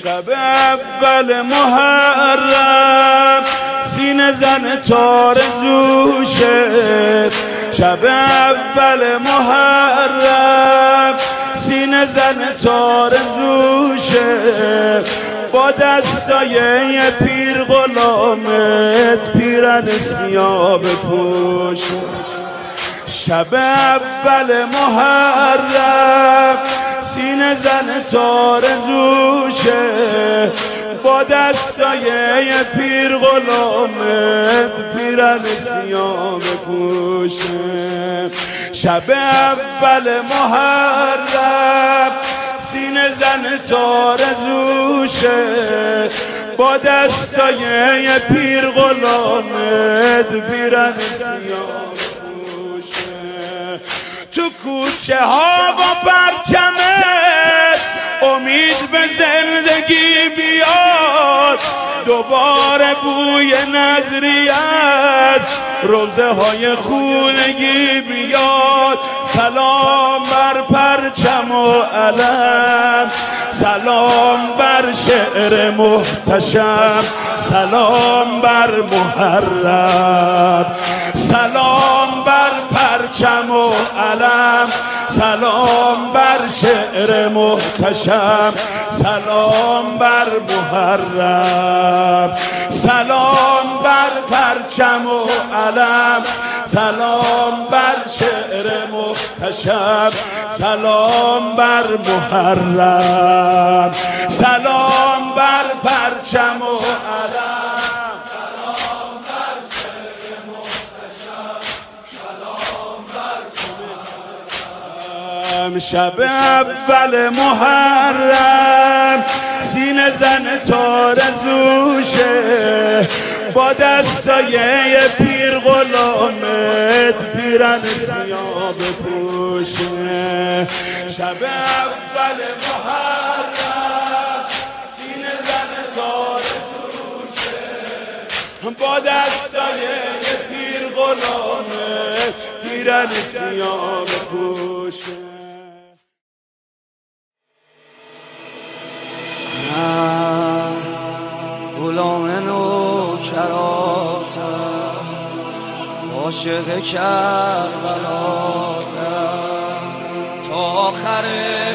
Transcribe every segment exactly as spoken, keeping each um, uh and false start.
شب اول محرم سینه زن تار زوشه، شب اول محرم سینه زن تار زوشه، با دستای یه پیر غلامت پیرن سیاه بپوشه. شب اول محرم سینه زن تار زوشه، با دستای یه پیر غلامت پیرن سیاه بپوشه. شب اول محرم سینه زن تار زوشه، با دستای یه پیر غلامت پیرن سیاه بپوشه. تو کوچه ها با پرچمت امید به زندگی بیاد، دوباره بوی نظریت روزه های خونگی بیاد. سلام بر پرچم و علم، سلام بر شعر محتشم، سلام بر محرم، سلام بر پرچم و علم، سلام بر شعر محتشم، سلام بر محرم، سلام بر پرچم و علم، سلام بر شعر محتشم، سلام بر محرم، سلام بر پرچم و علم، سلام بر شعر محتشم، سلام بر محرم. شب اول محرم سینه زن تار زوشه، با دستای یه پیر غلامت پیرن سیاه بپوشه. شب اول محرم سینه زن تار زوشه، با دستای یه پیر غلامت پیرن سیاه بپوشه. غلام نوکراتم، عاشق کربلاتم، تا آخرش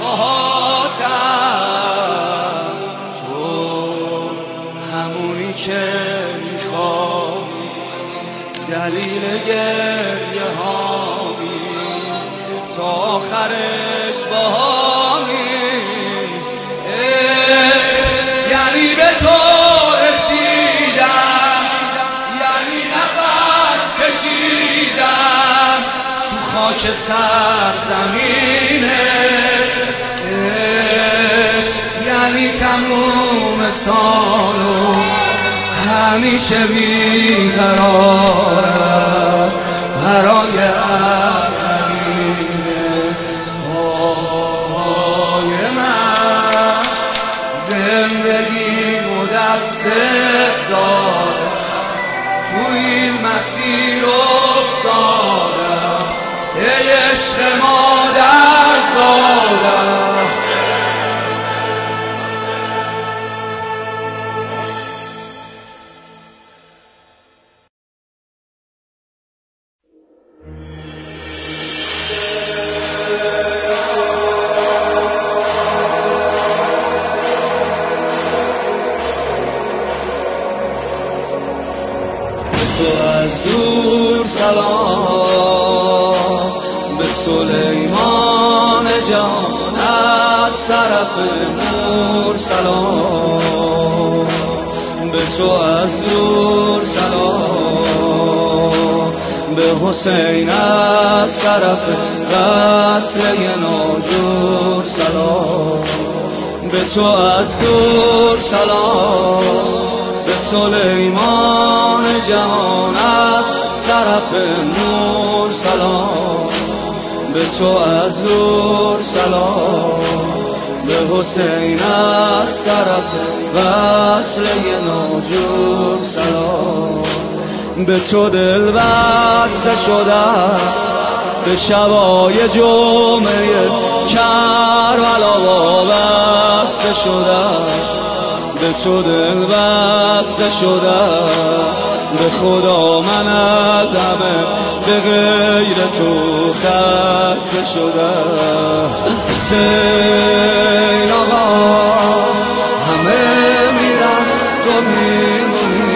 باهاتم. تو همونی که میخوای، دلیل گریه هامی، تا آخرش باهامی. یعنی به تو رسیدم، یعنی نفس کشیدم تو خاک سرزمینه، یعنی تموم سالو همیشه بیقرارم برای اولینه. آهای من زندگی و دستت دارم، تو این مسیر افتادم، ای عشق مادر زادم. تو از دور سلام به سلیمان جان، از طرف نور سلام به تو از دور سلام، به حسین از طرف وصله ناجور سلام، به تو از دور سلام، به سلیمان جهان از طرف نور سلام، به تو از دور سلام، به حسین از طرف وصله ناجور سلام. به تو دل بسته شدم به شبای جمعه کربلا وابسته شدم، به تو دل بسته شدم، به خدا من از همه به غیر تو خسته شدم. حسین آقا همه میرن تو میمونی.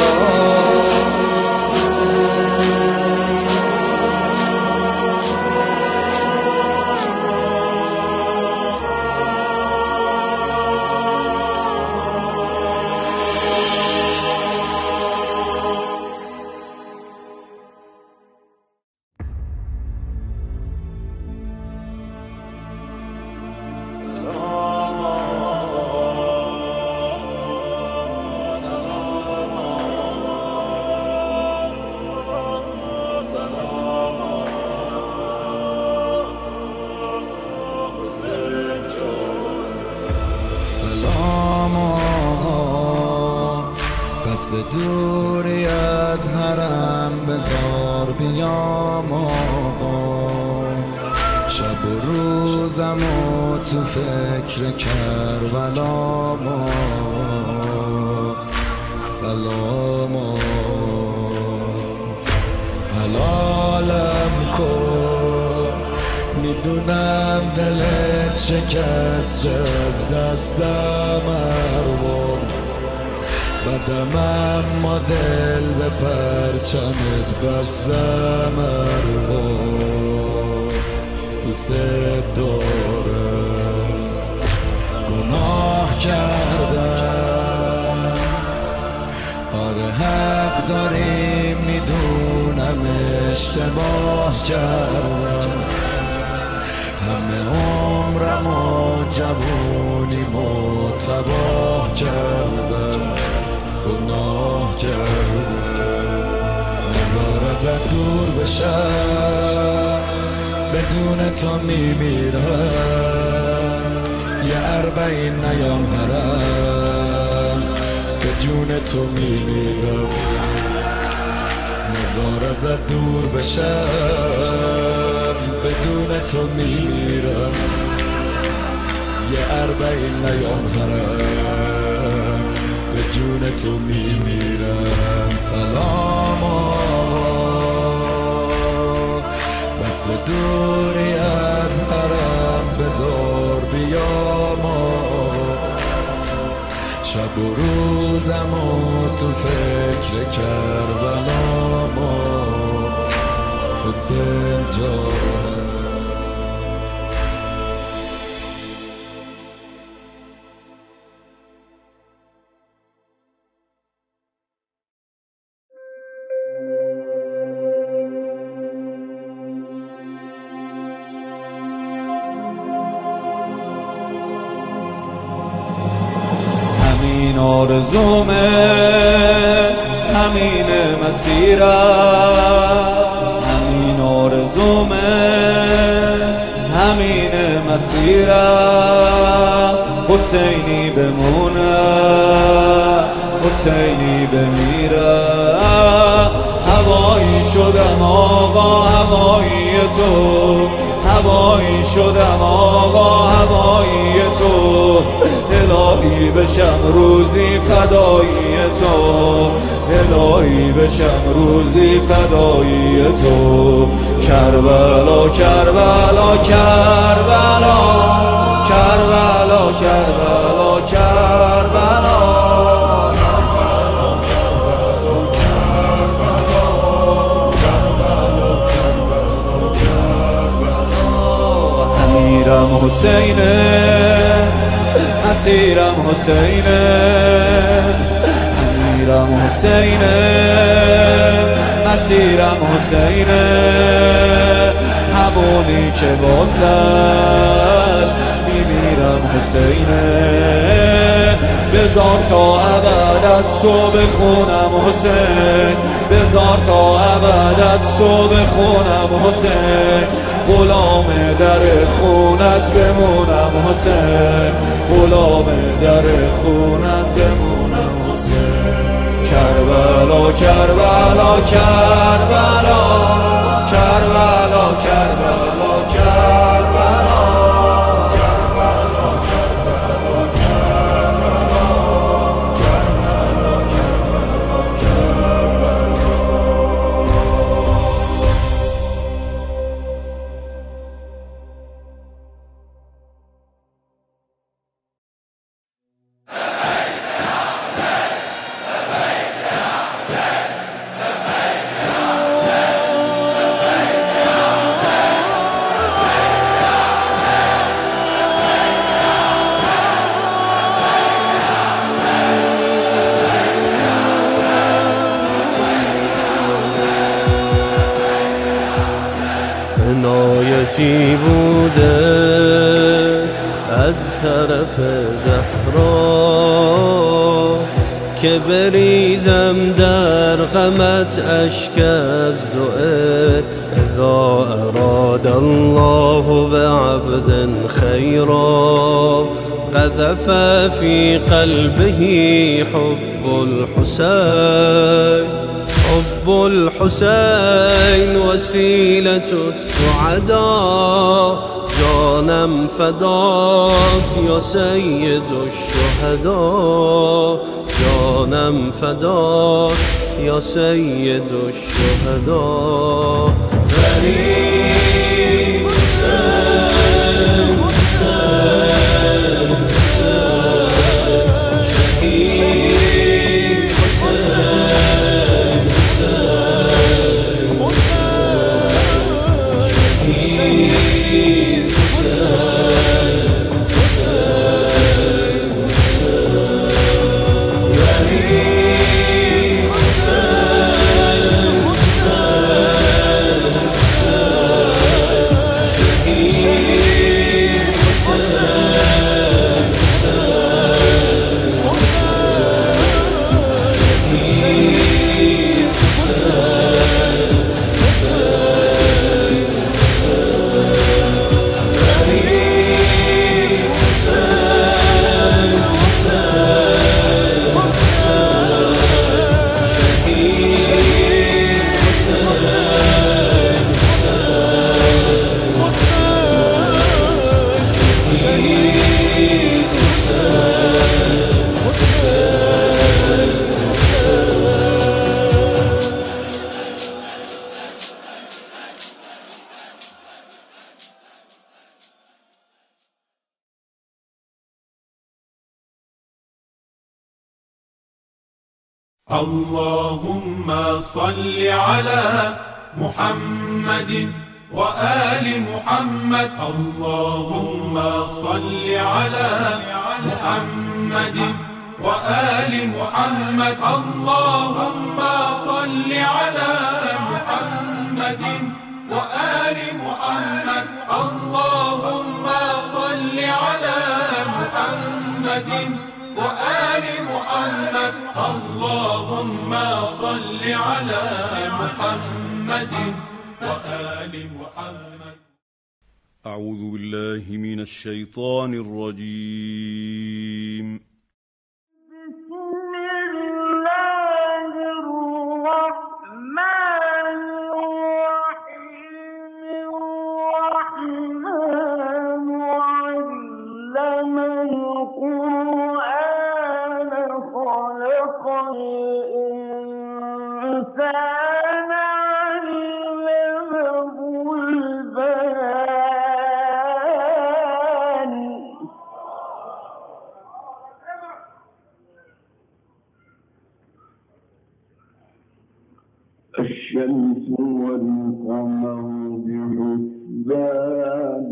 پس دوری از حرم بزار بیام آقا، شب و روزم و تو فکر کربلام. سلام حلالم کن، میدونم دلت شکسته از دستم ارباب، بدم اما دل به پرچمت بستم ارباب. دوست دارم گناه کردم، آره حق داری میدونم اشتباه کردم، همه عمرم و جوونیمو تباه کردم، گناه کردم. نزار ازت دور بشم، بدون تو میمیرم، یه اربعین نیام حرم، به جون تو میمیرم. نزار ازت دور بشم، بدون تو میمیرم، یه اربعین نیام حرم، به جون تو میمیرم. سلام بس دوری از حرم بذار بیام، شب و روزم و تو فکر کربلام. حسین جان آرزومه همین مسیرم، همین آرزومه همین مسیرم. حسینی بمونه حسینی بمیره، هوایی شدم آقا هوایی تو، هوایی شدم آقا هوایی تو. الهی بشم روزی فدایی تو، الهی بشم روزی فدایی تو. کربلا کربلا کربلا کربلا کربلا کربلا امیرم حسینه اسیرم حسینه، امیرم حسینه اسیرم حسینه. همونی که واسش میمیرم حسینه. بذار تا ابد از تو بخونم حسین، بذار تا ابد از تو بخونم حسین. غلام در خونت بمونم حسین، غلام در خونت بمونم حسین. کربلا کربلا کربلا کربلا کربلا کربلا چی بوده از طرف زهرا که بریزم در غمت اشک از دعا اذا اراد الله بعبد خیرا قذف في قلبه حب الحسين حب الحسين وسيلة السعداء جانم فدات يا سيد الشهداء جانم فدات يا سيد الشهداء غريب حسين حسين حسين شهيد حسين شهيد اللهم صل على محمد وآل محمد اللهم صل على محمد وآل محمد اللهم صل على محمد وآل محمد اللهم صل على محمد وآل محمد اللهم صل على محمد وآل محمد. أعوذ بالله من الشيطان الرجيم. بسم الله الرحمن الرحيم. الرحمن علم القرآن خلق الإنسان علمه البيان. الشمس والقمر بحسبان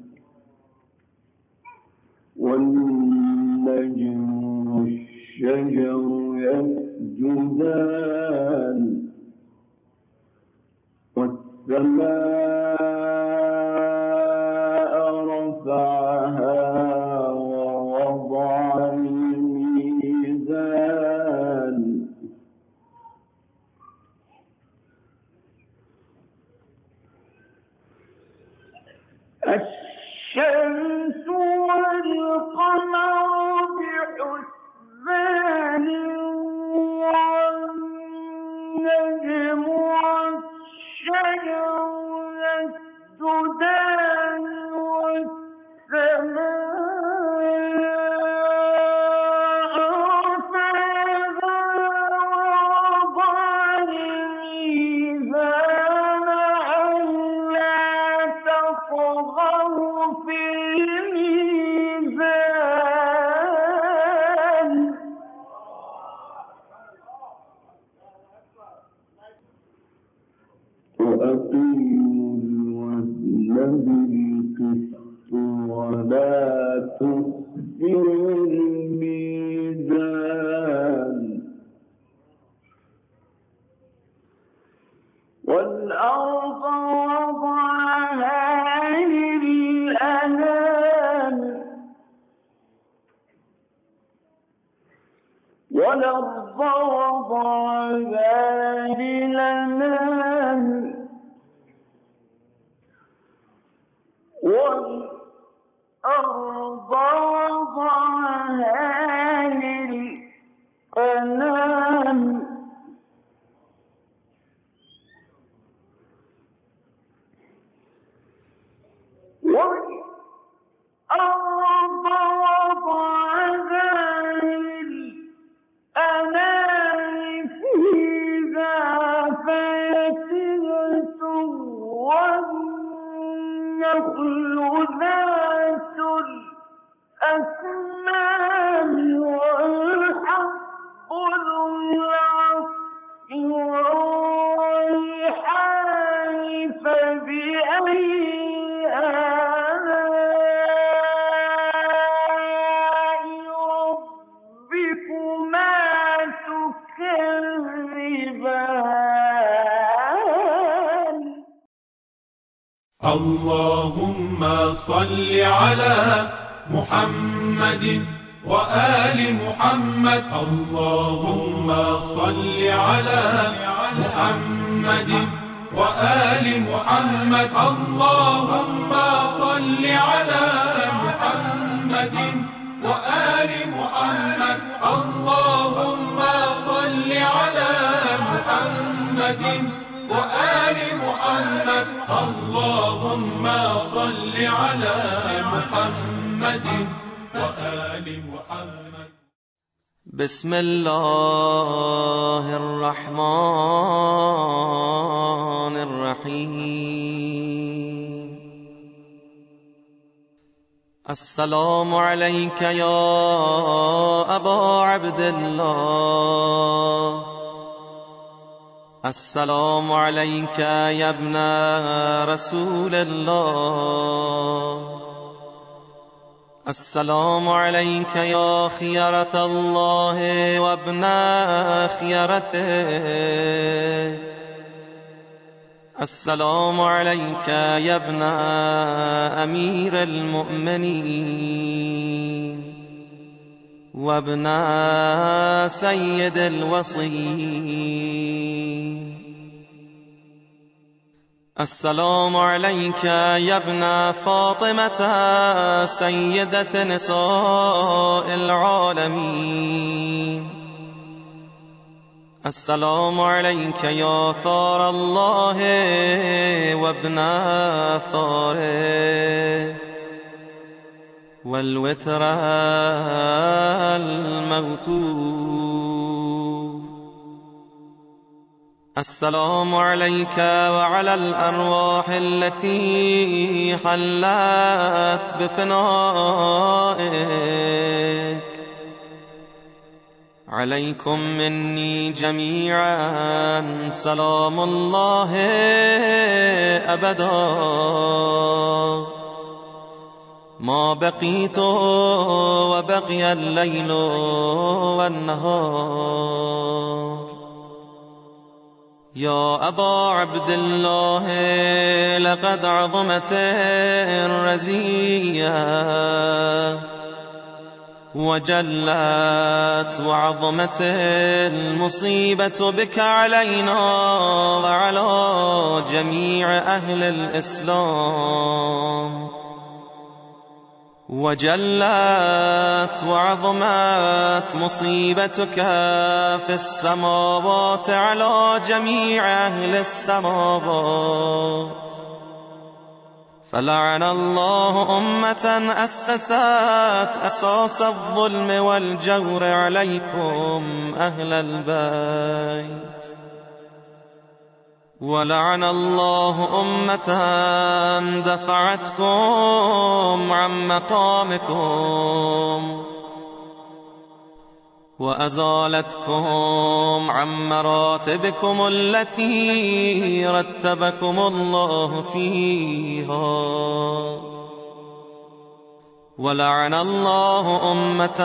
والنجم والشجر يسجدان والسماء رفعها ووضع الميزان الشمس والقمر بحسبان والنجم والشجر يسجدان والسماء رفعها ووضع الميزان ألا تطغوا في الميزان وأقيموا الوزن بالقسط ولا تخسروا الميزان والأرض وضعها والأرض وضعها للأنام والأرض وضعها للأنام والأرض وضعها للأنام فيها فاكهة والنخل ذات الأكمام والحب ذو العصف والريحان فبأي آلاء ربكما تكذبان اللهم صل على محمد وآل محمد. اللهم صل على محمد وآل محمد. اللهم صل على محمد وآل محمد. اللهم صل على محمد وآل محمد. اللهم صل على محمد وآل محمد. بسم الله الرحمن الرحيم. السلام عليك يا أبا عبد الله. السلام عليك يا ابن رسول الله. السلام عليك يا خيرة الله وابن خيرته. السلام عليك يا ابن أمير المؤمنين وابن سيد الوصيين. السلام عليك يا ابن فاطمة سيدة نساء العالمين. السلام عليك يا ثار الله وابن ثاره والوتر الموتور. السلام عليك وعلى الأرواح التي حلت بفنائك. عليكم مني جميعا سلام الله أبدا ما بقيت وبقي الليل والنهار. يا أبا عبد الله لقد عظمت الرزية وجلت وعظمت المصيبة بك علينا وعلى جميع أهل الإسلام. وجلت وعظمت مصيبتك في السماوات على جميع أهل السماوات. فلعن الله أمة أسست أساس الظلم والجور عليكم أهل البيت. ولعن الله أمة دفعتكم عن مقامكم وأزالتكم عن مراتبكم التي رتبكم الله فيها. ولعن الله أمة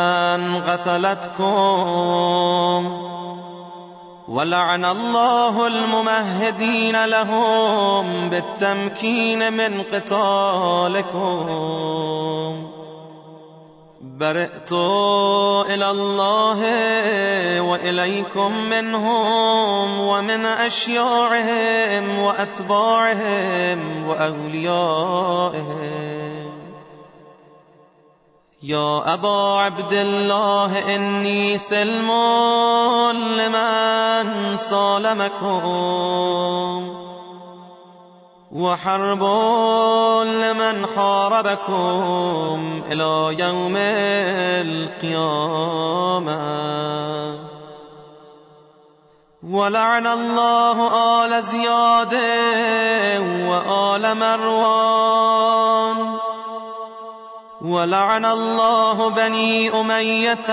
قتلتكم ولعن الله الممهدين لهم بالتمكين من قتالكم برئت إلى الله وإليكم منهم ومن أشياعهم وأتباعهم وأوليائهم. يا أبا عبد الله إني سلم لمن سالمكم وحرب لمن حاربكم إلى يوم القيامة. ولعن الله آل زياد وآل مروان ولعن الله بني أمية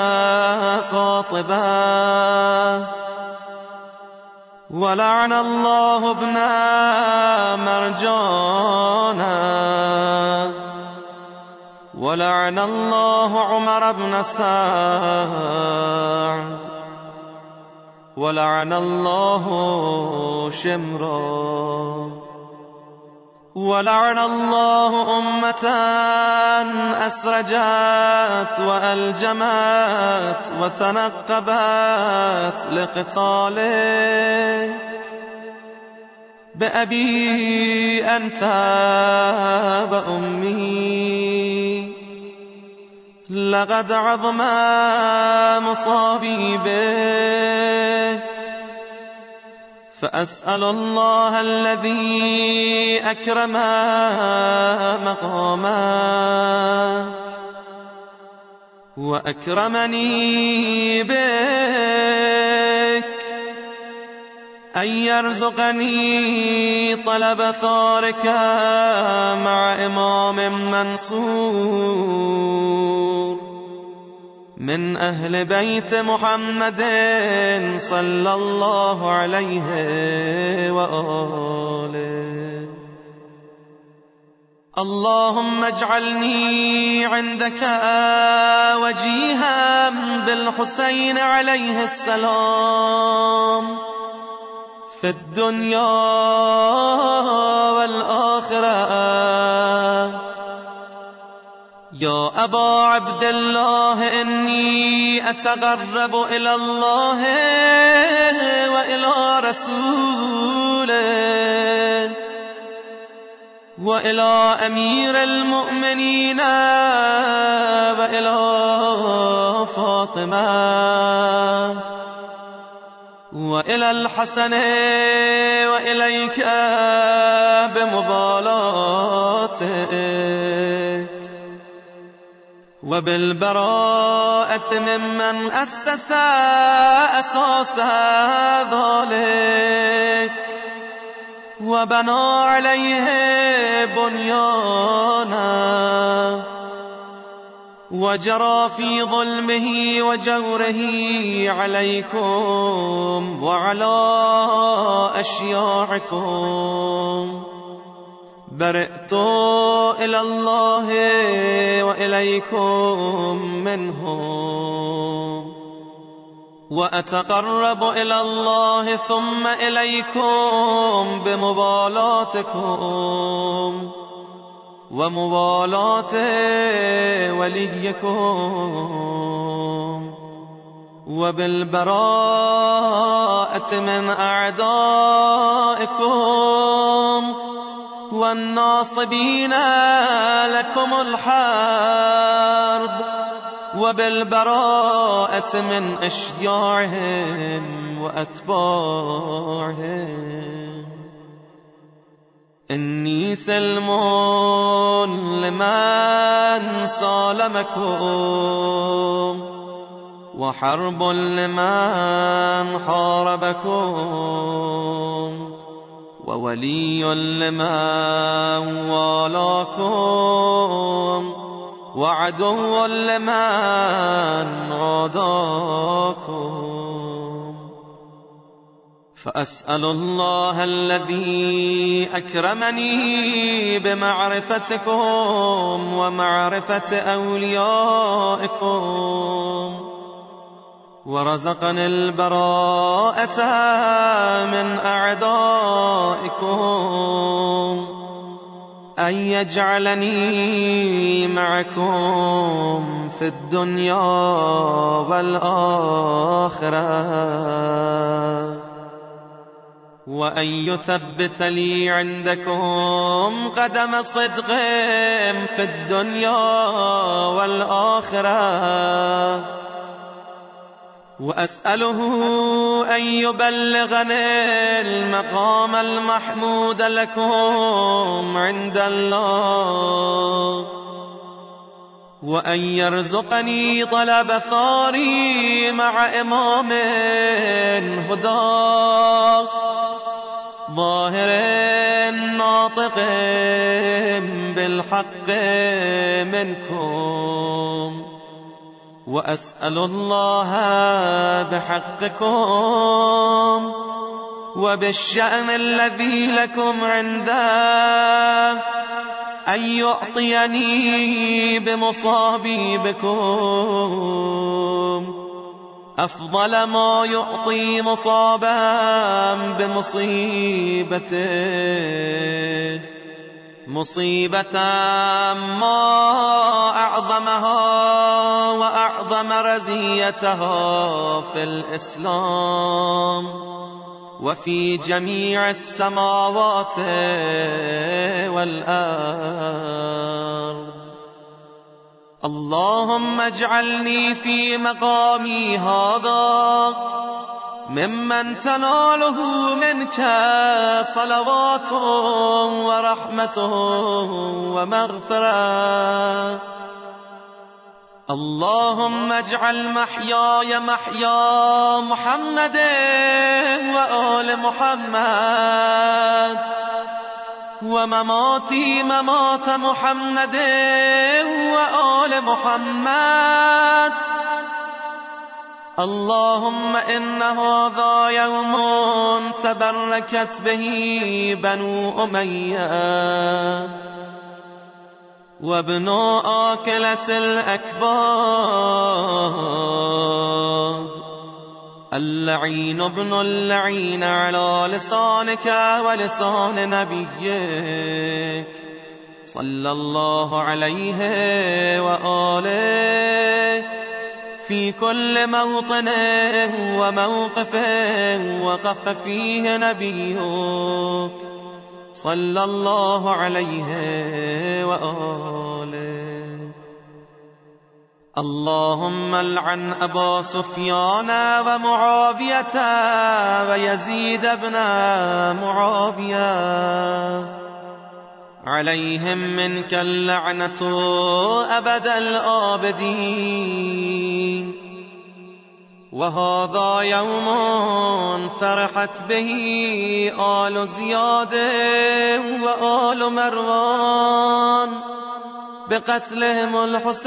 قاطبة ولعن الله ابن مرجانا ولعن الله عمر بن سعد ولعن الله شمرا ولعن الله أمة أسرجت وألجمت وتنقبت لقتالك بأبي أنت وأمي لقد عظم مصابي بك. فأسأل الله الذي أكرم مقامك وأكرمني بك أن يرزقني طلب ثارك مع إمام منصور من أهل بيت محمد صلى الله عليه وآله. اللهم اجعلني عندك وجيها بالحسين عليه السلام في الدنيا والآخرة. يا أبا عبد الله إني أتقرب إلى الله وإلى رسوله وإلى أمير المؤمنين وإلى فاطمة وإلى الحسن وإليك بمبالاتك وبالبراءة ممن أسس أساس ذلك وبنى عليه بنيانا وجرى في ظلمه وجوره عليكم وعلى أشياعكم. برئت إلى الله وإليكم منهم وأتقرب إلى الله ثم إليكم بمبالاتكم ومبالاة وليكم وبالبراءة من أعدائكم والناصبين لكم الحرب وبالبراءة من أشياعهم وأتباعهم. إني سلم لمن سالمكم وحرب لمن حاربكم وولي لمن والاكم وعدو لمن عاداكم. فأسأل الله الذي أكرمني بمعرفتكم ومعرفة أوليائكم ورزقني البراءة من أعدائكم أن يجعلني معكم في الدنيا والآخرة، وأن يثبت لي عندكم قدم صدق في الدنيا والآخرة، وأسأله أن يبلغني المقام المحمود لكم عند الله، وأن يرزقني طلب ثاري مع إمام هدى ظاهر ناطق بالحق منكم، وأسأل الله بحقكم وبالشأن الذي لكم عنده أن يعطيني بمصابيبكم أفضل ما يعطي مصابا بمصيبته، مصيبة ما أعظمها وأعظم رزيتها في الإسلام وفي جميع السماوات والأرض. اللهم اجعلني في مقامي هذا ممن تناله منك صلوات ورحمة ومغفرة. اللهم اجعل محياي محيا محمد وآل محمد، ومماتي ممات محمد وآل محمد. اللهم إن هذا يوم تبركت به بنو أمية وابن آكلة الأكباد، اللعين ابن اللعين على لسانك ولسان نبيك صلى الله عليه وآله في كل موطن وموقف وقف فيه نبيك صلى الله عليه وآله. اللهم العن أبا سفيان ومعاوية ويزيد بن معاوية، عليهم منك اللعنة أبد الآبدين. وهذا يوم فرحت به آل زياد وآل مروان بقتلهم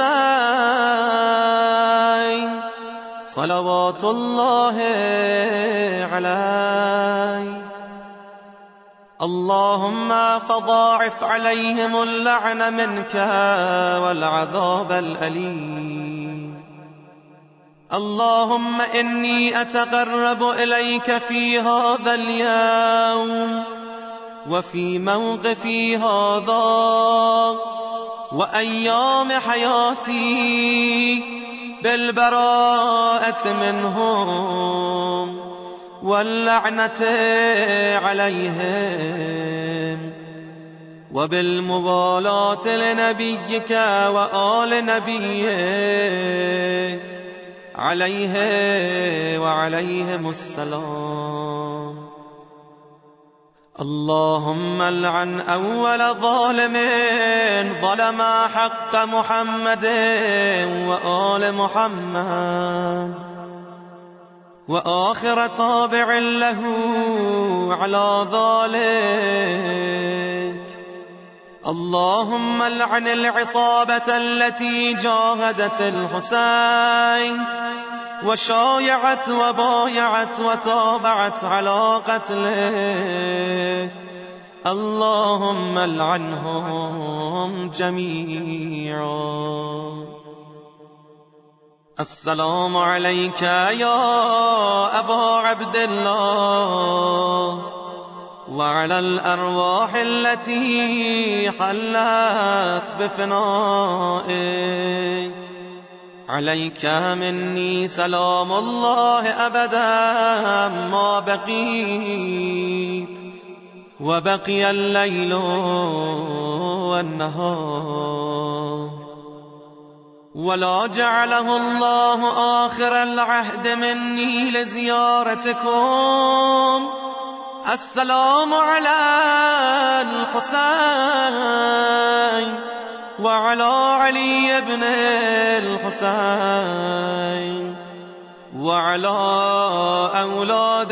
الحسين صلوات الله عليه. اللهم فضاعف عليهم اللعن منك والعذاب الأليم. اللهم إني أتقرب إليك في هذا اليوم وفي موقفي هذا وأيام حياتي بالبراءة منهم واللعنة عليهم، وبالمبالاة لنبيك وآل نبيك عليه وعليهم السلام. اللهم العن أول ظالم ظلم حق محمد وآل محمد، وآخر تابع له على ذلك. اللهم العن العصابة التي جاهدت الحسين وشايعت وبايعت وتابعت على قتله. اللهم العنهم جميعا. السلام عليك يا أبا عبد الله وعلى الأرواح التي حلت بفنائك. عليك مني سلام الله أبدا ما بقيت وبقي الليل والنهار. ولا جعله الله آخر العهد مني لزيارتكم. السلام على الحسين وعلى علي بن الحسين وعلى أولاد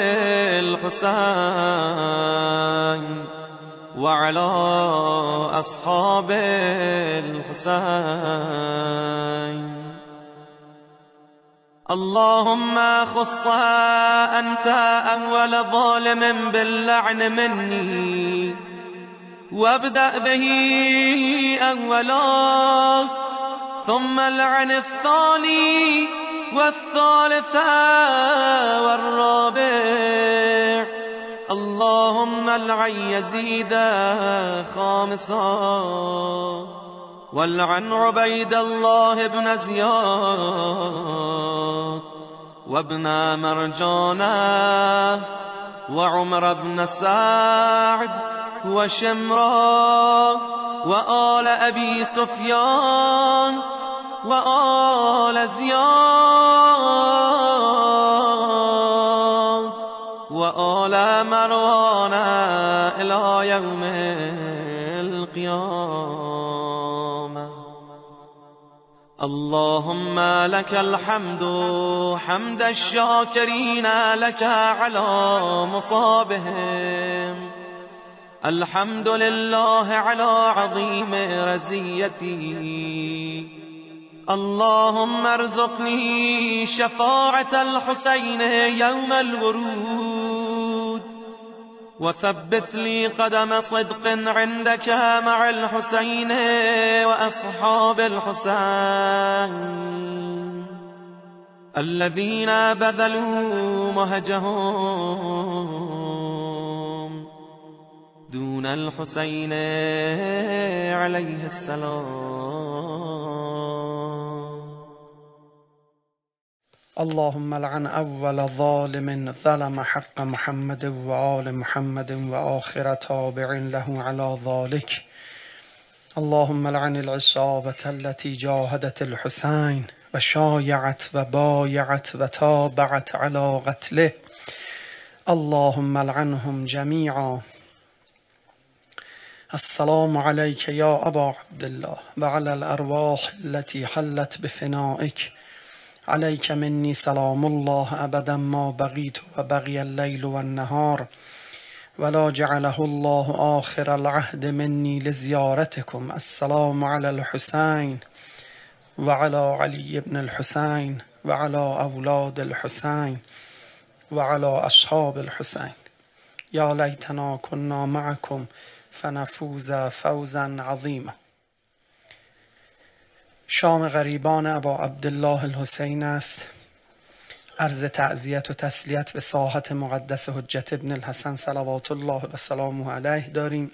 الحسين وعلى أصحاب الحسين. اللهم خص أنت أول ظالم باللعن مني وابدأ به أولا، ثم العن الثاني والثالث والرابع. اللهم العن يزيد خامسا، والعن عبيد الله بن زياد وابن مرجانة وعمر بن سعد وشمرا وآل أبي سفيان وآل زياد وآل مروان إلى يوم القيامة. اللهم لك الحمد حمد الشاكرين لك على مصابهم. الحمد لله على عظيم رزيتي. اللهم ارزقني شفاعة الحسين يوم الورود، وثبت لي قدم صدق عندك مع الحسين وأصحاب الحسين الذين بذلوا مهجهم دون الحسين عليه السلام. اللهم لعن أول ظالم ظلم حق محمد وآل محمد وآخر تابع له على ذلك. اللهم لعن العصابة التي جاهدت الحسين وشايعت وبايعت وتابعت على قتله. اللهم لعنهم جميعا. السلام عليك يا أبا عبد الله وعلى الأرواح التي حلت بفنائك. عليك مني سلام الله أبدا ما بقيت وبقي الليل والنهار. ولا جعله الله آخر العهد مني لزيارتكم. السلام على الحسين وعلى علي بن الحسين وعلى أولاد الحسين وعلى أصحاب الحسين. يا ليتنا كنا معكم فنفوز فوزا عظیما. شام غریبان ابا عبدالله الحسین است. عرض تعزیت و تسلیت به ساحت مقدس حجت ابن الحسن صلوات الله و سلامه علیه داریم.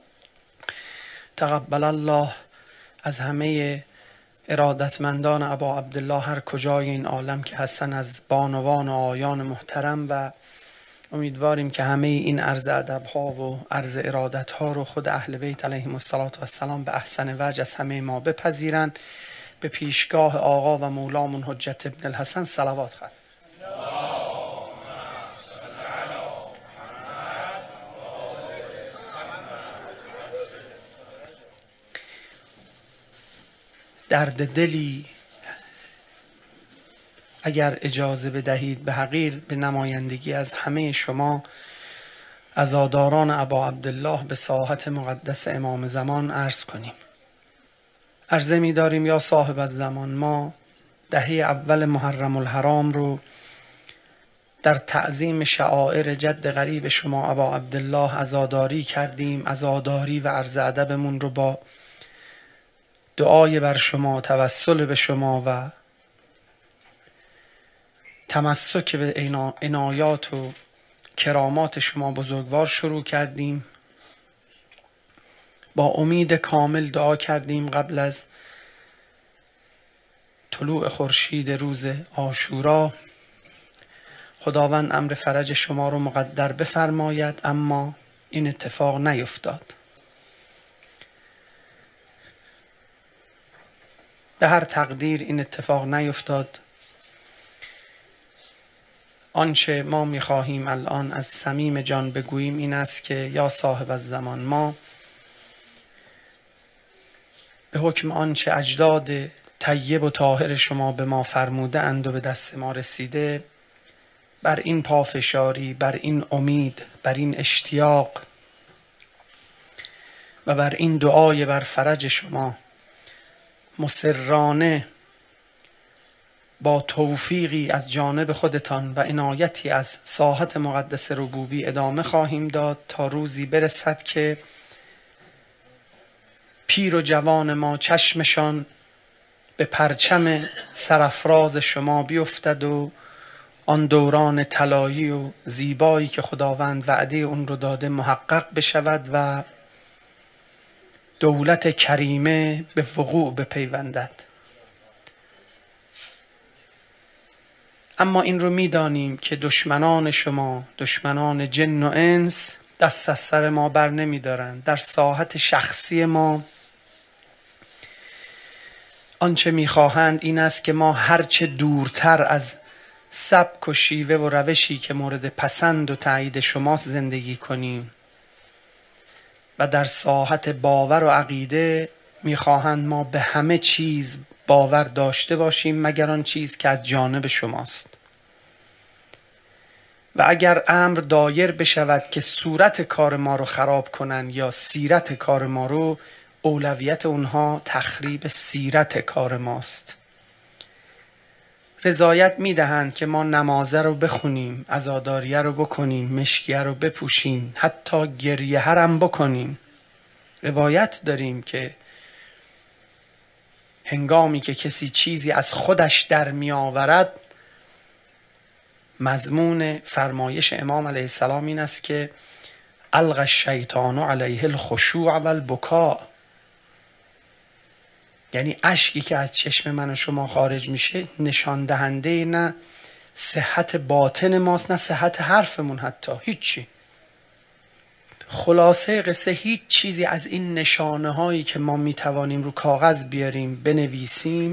تقبل الله از همه ارادتمندان ابا عبدالله هر کجای این عالم که هستن، از بانوان و آیان محترم، و امیدواریم که همه این عرض ادب ها و عرض ارادت ها رو خود اهل بیت علیهم السلام به احسن وجه از همه ما بپذیرند. به پیشگاه آقا و مولامون حجت ابن الحسن صلوات خواهد. درد دلی اگر اجازه بدهید به حقیر به نمایندگی از همه شما عزاداران ابا عبدالله به ساحت مقدس امام زمان عرض کنیم. عرضه می داریم یا صاحب الزمان، ما دهه اول محرم الحرام رو در تعظیم شعائر جد غریب شما ابا عبدالله عزاداری کردیم. عزاداری و عرض ادبمون رو با دعای بر شما، توسل به شما و تمسک به عنایات و کرامات شما بزرگوار شروع کردیم. با امید کامل دعا کردیم قبل از طلوع خورشید روز عاشورا خداوند امر فرج شما رو مقدر بفرماید، اما این اتفاق نیفتاد. به هر تقدیر این اتفاق نیفتاد. آنچه ما می‌خواهیم الان از صمیم جان بگوییم این است که یا صاحب الزمان، ما به حکم آنچه اجداد طیب و طاهر شما به ما فرموده اند و به دست ما رسیده، بر این پافشاری، بر این امید، بر این اشتیاق و بر این دعای بر فرج شما مصرانه با توفیقی از جانب خودتان و عنایتی از ساحت مقدس ربوبی ادامه خواهیم داد تا روزی برسد که پیر و جوان ما چشمشان به پرچم سرافراز شما بیفتد و آن دوران طلایی و زیبایی که خداوند وعده اون رو داده محقق بشود و دولت کریمه به وقوع بپیوندد. اما این رو میدانیم که دشمنان شما، دشمنان جن و انس، دست از سر ما بر نمیدارند. در ساحت شخصی ما آنچه میخواهند این است که ما هرچه دورتر از سبک و شیوه و روشی که مورد پسند و تایید شماست زندگی کنیم و در ساحت باور و عقیده میخواهند ما به همه چیز باور داشته باشیم مگر آن چیز که از جانب شماست. و اگر امر دایر بشود که صورت کار ما رو خراب کنن یا سیرت کار ما رو، اولویت اونها تخریب سیرت کار ماست. رضایت میدهند که ما نمازه رو بخونیم، عزاداریه رو بکنیم، مشکیه رو بپوشیم، حتی گریه هم بکنیم. روایت داریم که هنگامی که کسی چیزی از خودش در می آورد، مضمون فرمایش امام علیه السلام این است که القى الشیطان علیه الخشوع و البکاء، یعنی اشکی که از چشم من و شما خارج میشه نشان دهنده نه صحت باطن ماست نه صحت حرفمون، حتی هیچی. خلاصه قصه هیچ چیزی از این نشانه هایی که ما میتوانیم رو کاغذ بیاریم بنویسیم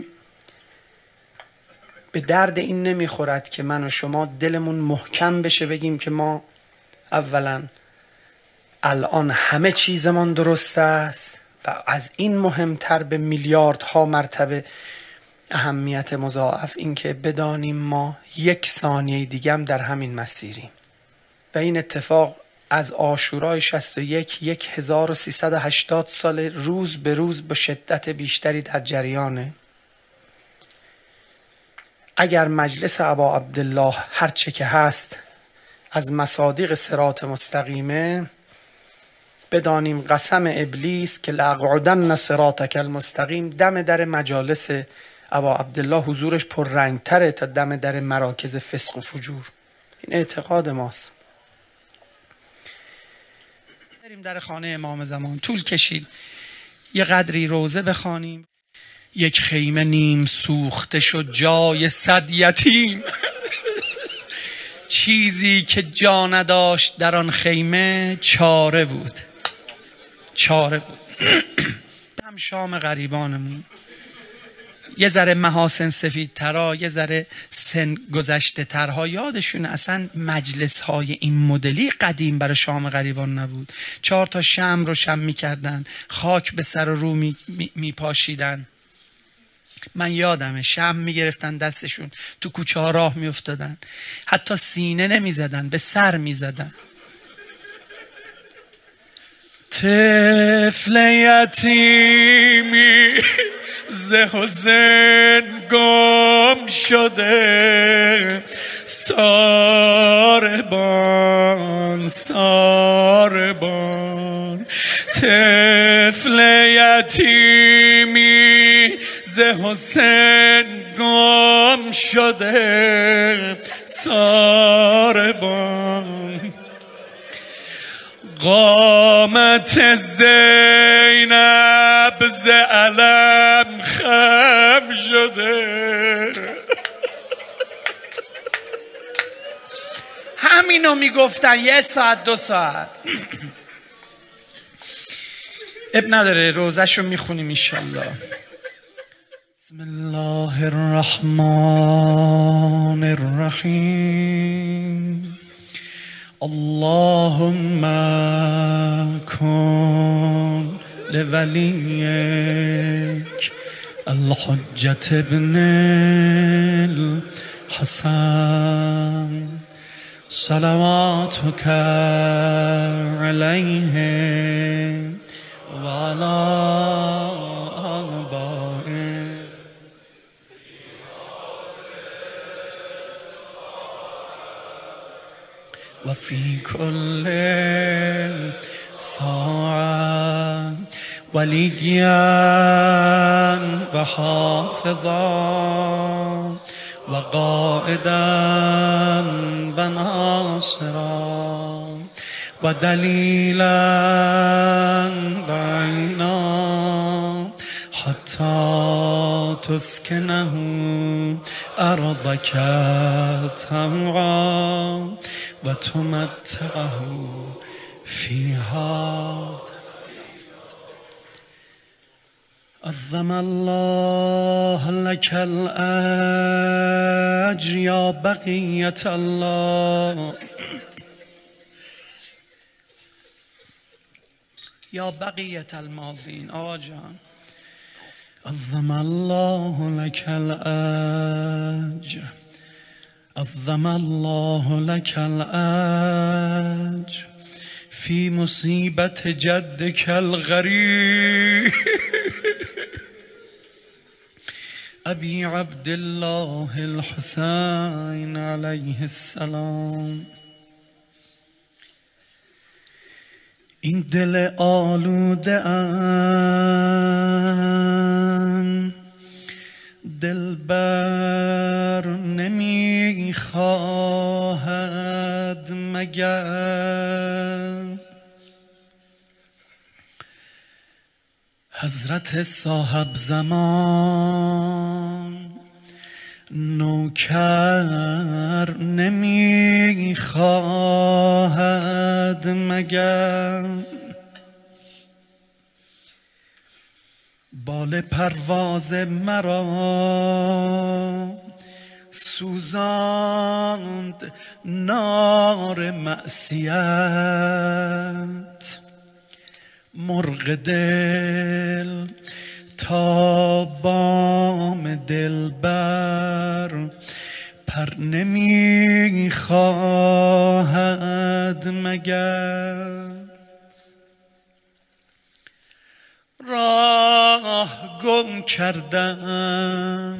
به درد این نمیخورد که من و شما دلمون محکم بشه بگیم که ما اولا الان همه چیزمان درست است و از این مهمتر به میلیاردها مرتبه اهمیت مضاعف این که بدانیم ما یک ثانیه دیگه هم در همین مسیریم. و این اتفاق از عاشورای شصت و یک یک هزار و سیصد و هشتاد سال روز به روز با شدت بیشتری در جریانه. اگر مجلس ابا عبدالله هرچه که هست از مصادیق صراط مستقیمه، بدانیم قسم ابلیس که لاقعدن صراطک المستقیم دم در مجالس ابا عبدالله حضورش پر رنگ تره تا دم در مراکز فسق و فجور. این اعتقاد ماست. بریم در خانه امام زمان. طول کشید یه قدری روزه بخوانیم. یک خیمه نیم سوخته شد جای صد یتیم. چیزی که جا نداشت در آن خیمه چاره بود، چاره بود. هم شام غریبانمون یه ذره محاسن سفید ترا، یه ذره سن گذشته ترها یادشون اصلا مجلس های این مدلی قدیم برای شام غریبان نبود. چهار تا شمع رو شم می کردن، خاک به سر و رو می, می, می پاشیدن. من یادمه شمع می گرفتن دستشون تو کوچه ها راه می افتادن، حتی سینه نمی زدن، به سر می زدن. طفل یتیمی ز حزن گم شده، ساربان ساربان. طفل یتیمی ز حسن گم شده، ساربان. قامت زینب ز علم خم شده. همینو میگفتن یه ساعت دو ساعت. اب نداره روزش رو میخونیم انشالله. بسم الله الرحمن الرحیم. اللهم کن لولیک الحجة ابن الحسن صلواتك علیه و علی آبائه و فی کل ساعة ولیا و حافظا و قائدا و ناصرا و دلیلا و عینا حتی تسکنه ارضک طوعا و تمتعه فیها. عظم الله لك الأجر یا بقیة الله یا بقیة الماضین. آقا جان عظم الله لك الأجر، عظم الله لك الأجر في مصيبة جدك الغريب أبي عبد الله الحسين عليه السلام. این دل آلوده ام دلبر نمیخواهد مگر حضرت صاحب زمان نوکر نمیخواهد مگر بال پرواز مرا سوزاند نار معصیت مرغ دل تا بام دلبر پر نمیخواهد مگر راه گم کردم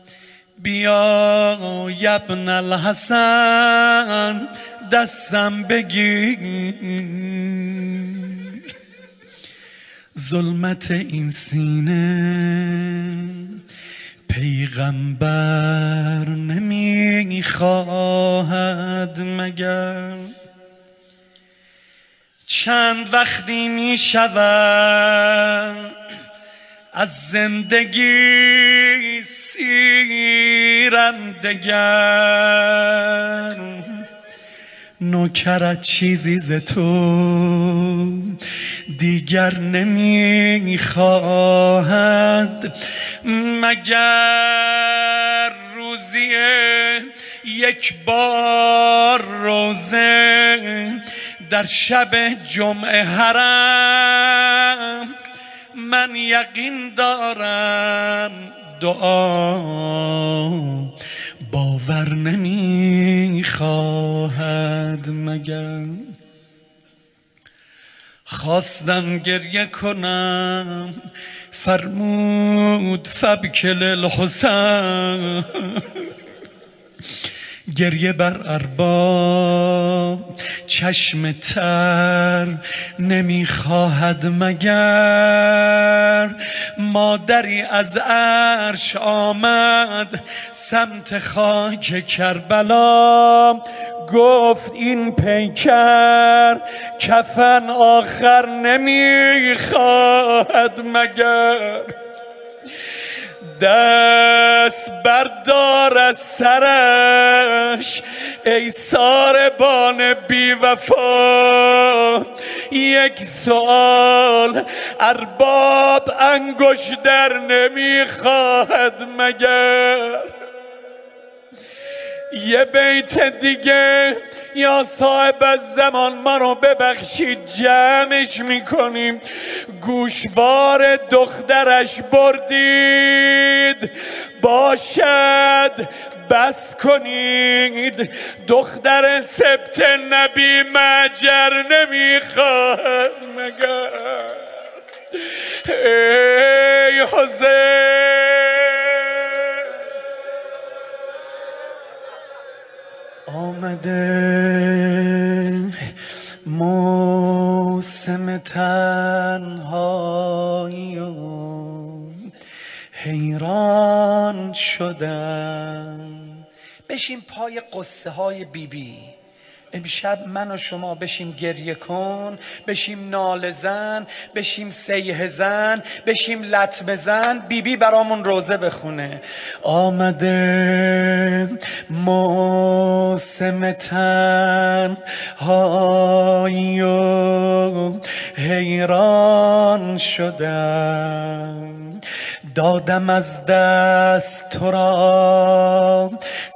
بیا ابن الحسن دستم بگیر ظلمت این سینه پیغمبر نمیخواهد مگر چند وقتی می شود از زندگی سیرم دگر نوکرت چیزی ز تو دیگر نمیخواهد مگر روزی یک بار روزه در شب جمعه حرم من یقین دارم دعا باور نمیخواهد مگر خواستم گریه کنم فرمود فبکل الحسین گریه بر ارباب چشم تر نمیخواهد مگر؟ مادری از عرش آمد سمت خاک کربلا، گفت این پیکر کفن آخر نمیخواهد مگر؟ دست بردار از سرش ای ساربان بی وفا، یک سوال ارباب انگشتر نمیخواهد مگر؟ یه بیت دیگه یا صاحب الزمان ما رو ببخشید جمعش میکنیم. گوشوار دخترش بردید باشد بس کنید، دختر سبت نبی مجر نمیخواد مگر؟ ای حسین آمده موسم تنهایی و حیران شدم. بشیم پای قصه های بی بی. امشب من و شما بشیم گریه کن، بشیم ناله زن، بشیم سیه زن، بشیم لطمه زن. بی بی برامون روزه بخونه. آمده موسم تنهایی و حیران شدم، دادم از دست تو را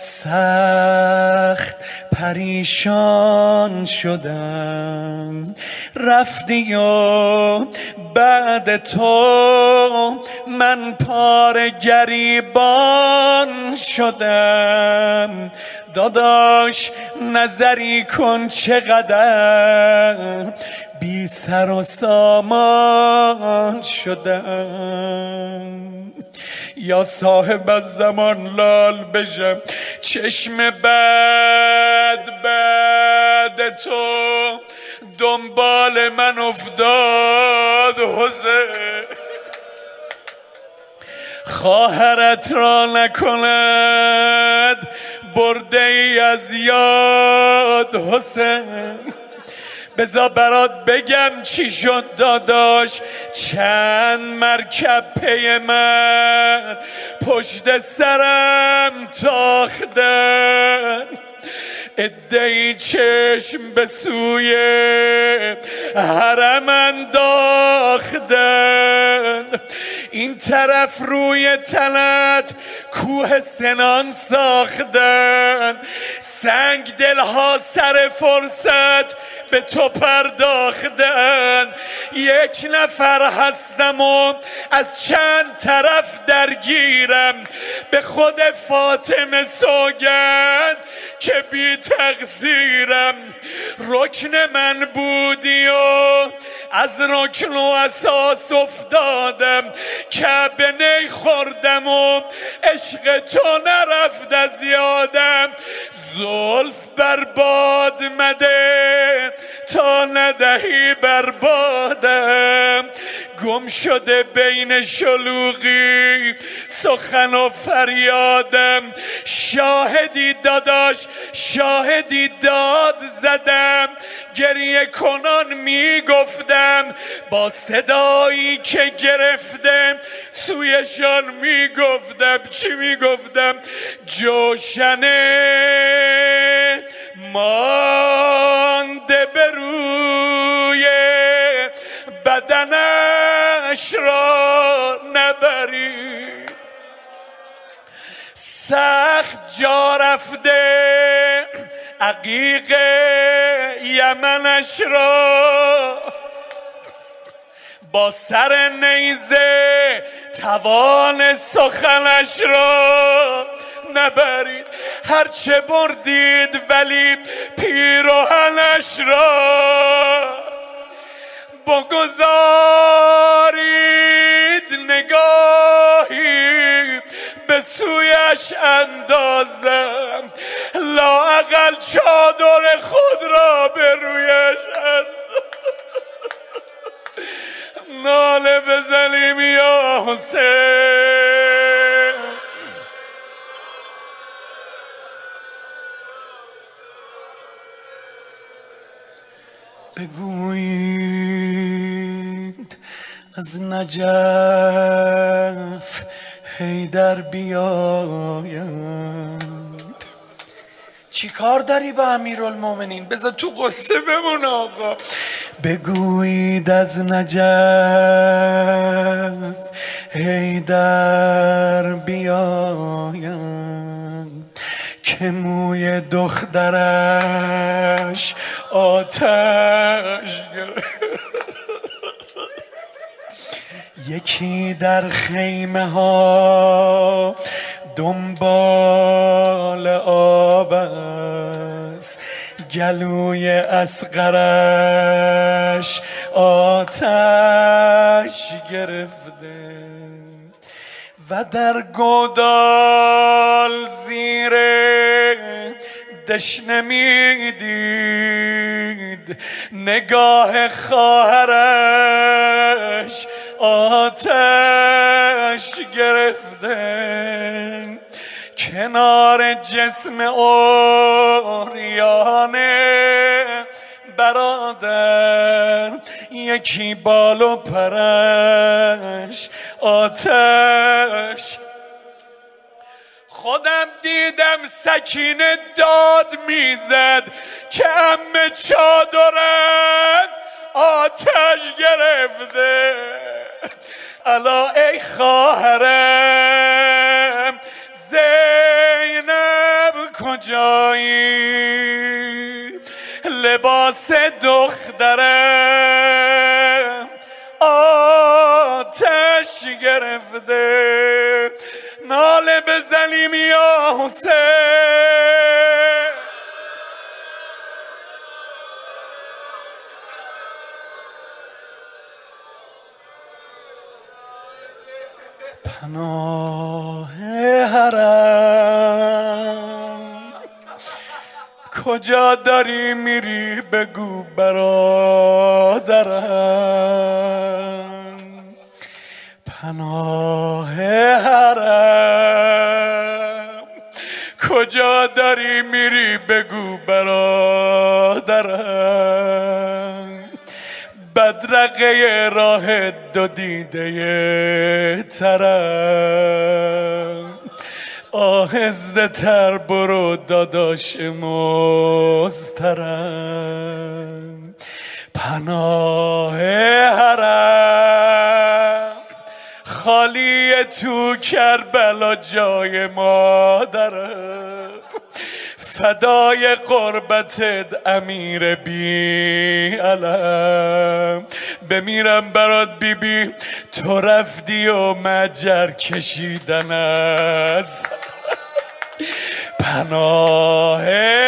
سخت پریشان شدم، رفتی و بعد تو من پار گریبان شدم. داداش نظری کن چقدر بی سر و سامان شدم. یا صاحب الزمان لال بشم چشم بد بد تو دنبال من افتاد حسین، خواهرت را نکند برده ای از یاد حسین. بذار برات بگم چی شد داداش، چند مرکب پی من پشت سرم تاختن، عده‌ای چشم به سوی حرم انداختن، این طرف روی تنت کوه سنان ساختن، سنگ دلها سر فرصت به تو پرداختن. یک نفر هستم و از چند طرف درگیرم، به خود فاطمه سوگند که بی تقصیرم. رکن من بودی و از رکن و اساس افتادم، کعبه نی خوردم و عشق تو نرفت از یادم. زلف برباد مده تا ندهی بربادم، گم شده بین شلوغی سخن و فریادم. شاهدی داداش شاهدی داد زدم، گریه کنان میگفتم با صدایی که گرفتم سویشان میگفتم. چی میگفتم؟ جوشنه مانده به روی بدنش را نبرید، سخت جا رفته عقیق یمنش را، با سر نیزه توان سخنش را نبرید. هرچه بردید ولی پیراهنش را بگذارید، نگاهی به سویش اندازم. لااقل چادر خود را به رویش ناله بزنیم یا حسین. بگویید از نجف حیدر بیاید. چی کار داری با امیرالمومنین؟ بذار تو قصه بمون آقا. بگویید از نجف حیدر بیاید که موی دخترش آتش گرفت. یکی در خیمه ها دنبال آب است، گلوی اصغرش آتش گرفته و در گودال زیر دشنه میدید نگاه خواهرش آتش گرفته. کنار جسم اوریان برادر یکی بال و پرش آتش. خودم دیدم سکینه داد میزد که عمه چادرم آتش گرفته. الا ای خواهرم زینب کجایی؟ لباس دخترم آتش گرفته. ناله بزنیم یا حسین. پناه حرم کجا داری میری بگو برادرم. پناه حرم کجا داری میری بگو برادرم. بدرقه راه دو دیده ترم، آهسته تر برو داداش مزترم. پناه حرم خالی تو کربلا جای مادرم. فدای قربتت امیر بی علم، بمیرم برات بی بی تو رفتی و مجر کشیدن از پناه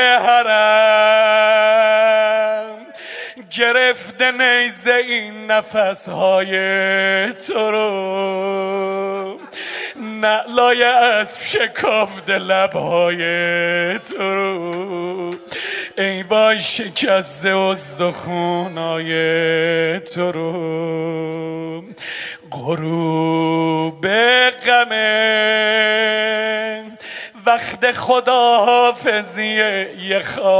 حرم. گرفته نیزه این نفسهای تو رو، نعلای اسب شکافته لبهای تو رو. ای وای شکسته استخونای تو رو. غروب غمه وقت خداحافظی یه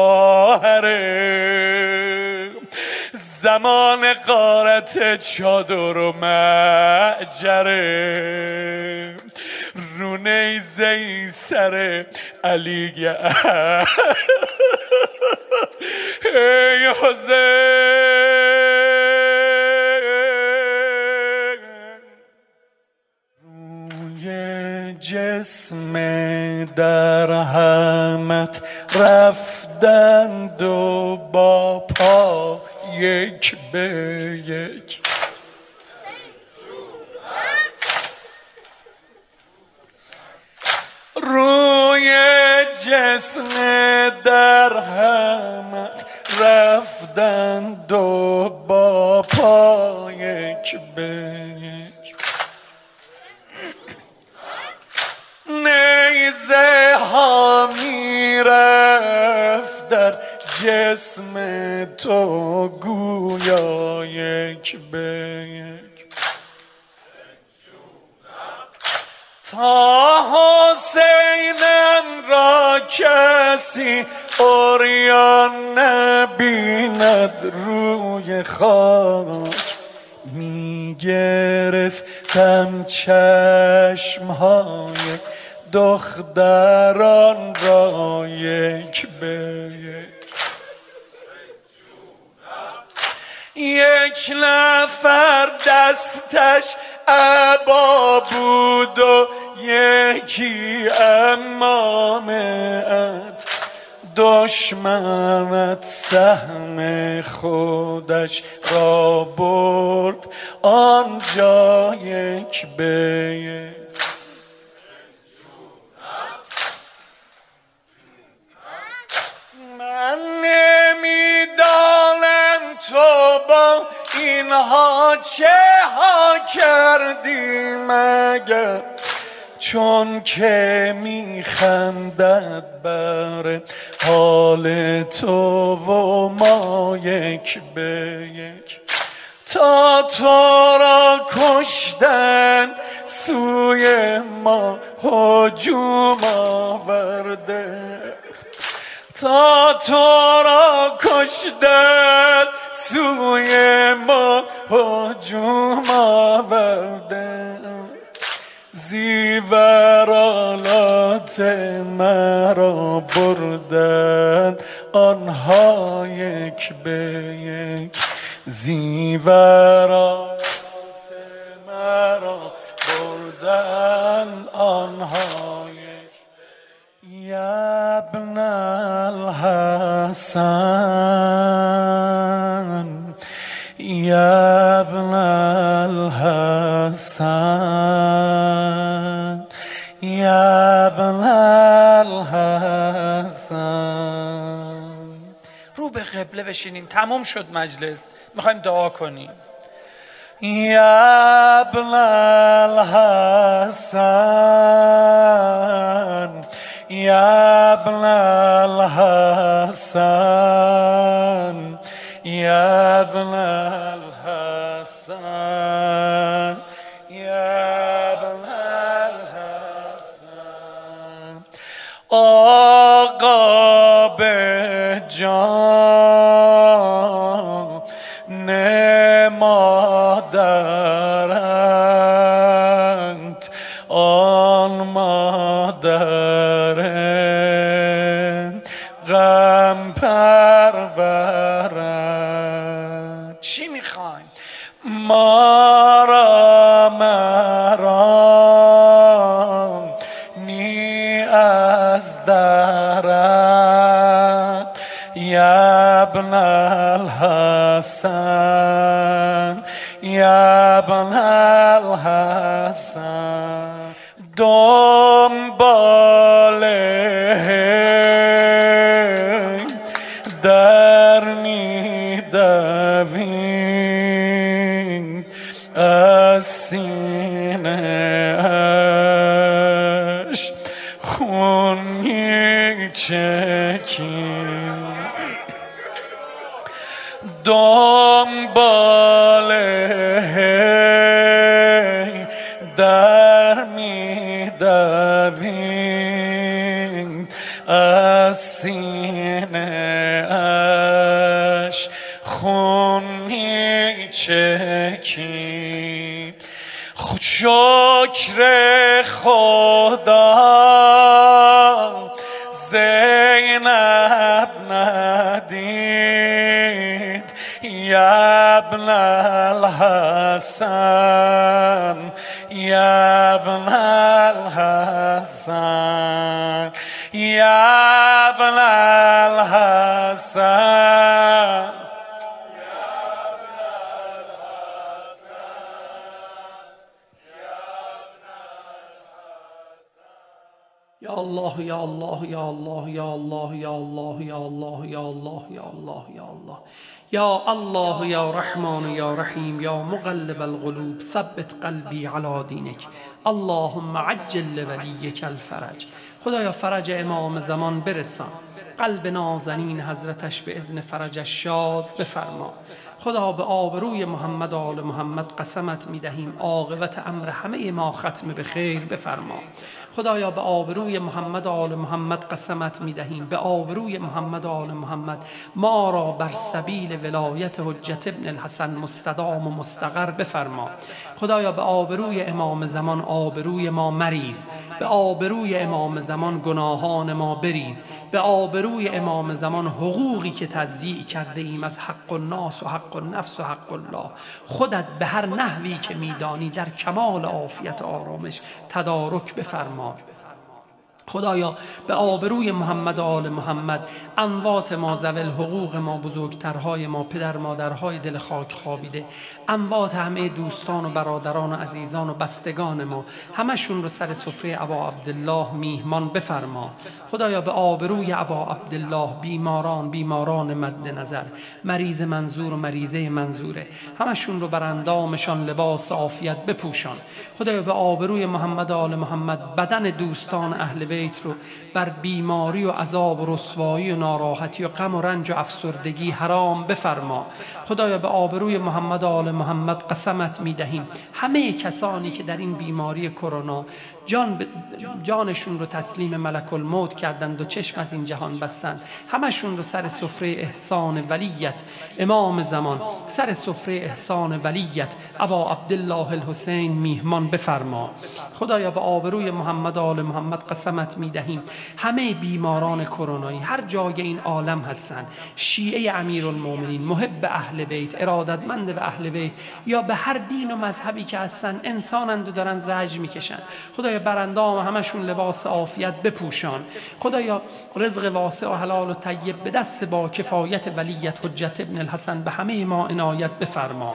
خواهره، زمان غارت چادر و معجره. رو نیزه ای سر علی ای حسین. روی جسم درهمت رفتند و با پا یک به یک. روی جسم درهمت رفتند و با پا یک به یک. نیزه ها میره در جسم تو گویا یک به یک. تا حسینم را کسی عریان نبیند روی خاک، می گرفتم چشمهای دختران را یک به یک. یک نفر دستش عبا بود و یکی امامت، دشمنت سهم خودش را برد آنجا یک به یک. من نمیدانم تو با اینها چه ها کردی مگر، چون که میخندد بر حال تو و ما یک به یک. تا تو را کشتن سوی ما هجوم آورده، تا تو را کشتن سوی ما هجوم آورده. زیورالات مرا بردند آنها یک به یک، زیورالات مرا بردند آنها یک. یا ابن الحسن یا ابن الحسن یا ابن الحسن. رو به قبله بشینیم، تموم شد مجلس، میخوایم دعا کنیم. یا ابن الحسن یا ابن الحسن یا ابن الحسن یا ابن الحسن. آقا به جان مادرت آن مادر غم پرورد. چی میخوایم؟ ما را مرام نی از درت یا ابن الحسن یا ابن الحسن. دنبال در میدویم از سینه اش خون میچکیم، دنبال در میدویم از سینه اش خون میچکیم. شکر خدا زینب ندید یا ابن الحسن یا ابن الحسن یا ابن الحسن. یا الله یا الله یا الله یا الله یا الله یا الله یا الله یا الله یا الله یا الله یا رحمان یا رحیم یا مقلب القلوب ثبت قلبی علی دینک. اللهم عجل لولیک الفرج. خدایا فرج امام زمان برسان، قلب نازنین حضرتش به اذن فرجش شاد بفرما. خدا به آبروی محمد و آل محمد قسمت می دهیم عاقبت امر همه ما ختم به خیر بفرما. خدایا به آبروی محمد و آل محمد قسمت می دهیم، به آبروی محمد و آل محمد ما را بر سبیل ولایت حجت ابن الحسن مستدام و مستقر بفرما. خدایا به آبروی امام زمان آبروی ما مریز، به آبروی امام زمان گناهان ما بریز، به آبروی امام زمان حقوقی که تضییع کرده ایم از حق الناس و حق النفس و حق الله خودت به هر نحوی که میدانی در کمال عافیت و آرامش تدارک بفرما. خدایا به آبروی محمد و آل محمد اموات ما ذوی الحقوق ما، بزرگترهای ما، پدر مادرهای دل خاک خوابیده، اموات همه دوستان و برادران و عزیزان و بستگان ما، همشون رو سر سفره ابا عبدالله میهمان بفرما. خدایا به آبروی ابا عبدالله بیماران بیماران مد نظر، مریض منظور و مریضه منظوره، همشون رو بر اندامشان لباس عافیت بپوشان. خدایا به آبروی محمد و آل محمد بدن دوستان اهل بیت رو بر بیماری و عذاب و رسوایی و ناراحتی و غم و رنج و افسردگی حرام بفرما. خدایا به آبروی محمد و آل محمد قسمت می دهیم همه کسانی که در این بیماری کرونا جان ب... جانشون رو تسلیم ملک الموت کردند و چشم از این جهان بستند، همشون رو سر سفره احسان ولیت امام زمان، سر سفره احسان ولیت ابا عبدالله الحسین میهمان بفرما. خدایا به آبروی محمد و آل محمد قسمت می دهیم همه بیماران کرونایی هر جای این عالم هستند، شیعه امیرالمومنین، محب اهل بیت، ارادتمند به اهل بیت، یا به هر دین و مذهبی که هستند، انسانند و دارن زجر میکشن. خدایا برندام همشون لباس عافیت بپوشان. خدایا رزق واسع و حلال و طیب به دست با کفایت ولیت حجت ابن الحسن به همه ما عنایت بفرما.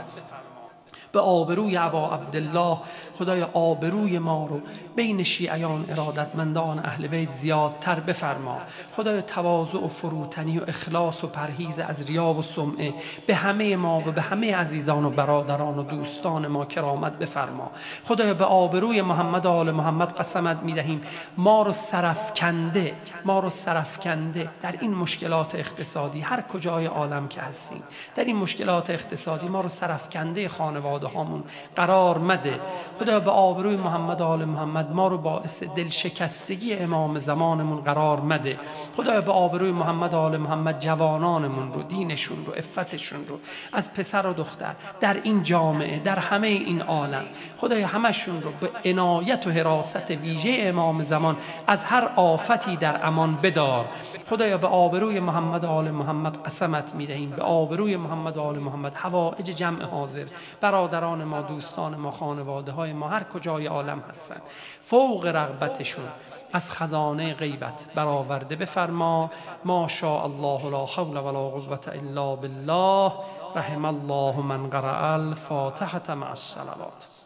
به آبروی ابا عبدالله خدایا آبروی ما رو بین شیعیان ارادتمندان اهل بیت زیادتر بفرما. خدایا تواضع و فروتنی و اخلاص و پرهیز از ریا و سمعه به همه ما و به همه عزیزان و برادران و دوستان ما کرامت بفرما. خدایا به آبروی محمد و آل محمد قسمت می دهیم ما رو سرفکنده ما رو سرفکنده در این مشکلات اقتصادی هر کجای عالم که هستیم، در این مشکلات اقتصادی ما رو سرفکنده خانواده هامون قرار مده. خدا به آبروی محمد و آل محمد ما رو باعث دل شکستگی امام زمانمون قرار مده. خدا به آبروی محمد و آل محمد جوانانمون رو، دینشون رو، عفتشون رو از پسر و دختر در این جامعه در همه این عالم خدایا همشون رو به عنایت و حراست ویژه امام زمان از هر آفتی در امان بدار. خدایا به آبروی محمد و آل محمد قسمت می‌دهیم، به آبروی محمد و آل محمد حوائج جمع حاضر، برادران ما، دوستان ما، خانواده های ما هر کجای عالم هستند، فوق رغبتشون از خزانه غیبت برآورده بفرما. ما شاء الله لا حول ولا قوة الا بالله. رحم الله من قرأ الفاتحة مع الصلوات.